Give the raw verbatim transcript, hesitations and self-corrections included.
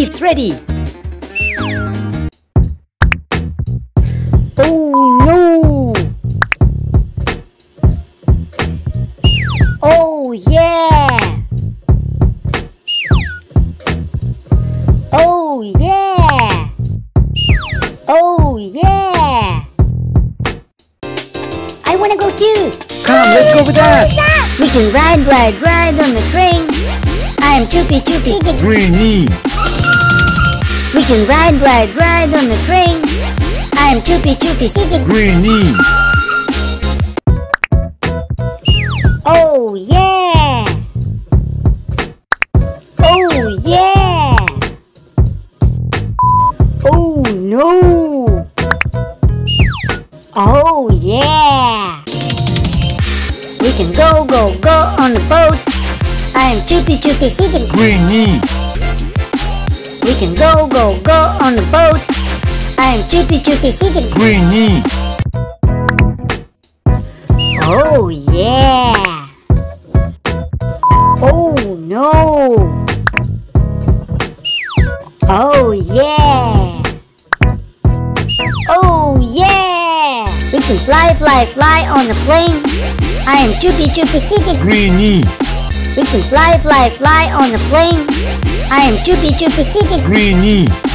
It's ready. Oh no! Oh yeah! Oh yeah! Oh yeah! I wanna go too! Come, let's go with us! We can ride, ride, ride on the train. I am Chuppy, Chuppy, Sitick, Greeny! We can ride, ride, ride on the train. I am Chuppy, Chuppy, Sitick, Greeny! Oh yeah! Oh yeah! Oh no! Oh yeah! We can go, go, go on the boat. I am Chuppy, Chuppy, Sitick, Greeny! We can go, go, go on the boat. I am Chuppy, Chuppy, Sitick, Greeny! Oh yeah! Oh no! Oh yeah! Oh yeah! We can fly, fly, fly on the plane. I am Chuppy, Chuppy, Sitick. Greeny! We can fly, fly, fly on the plane. I am Chuppy, Chuppy, Sitick. Greeny!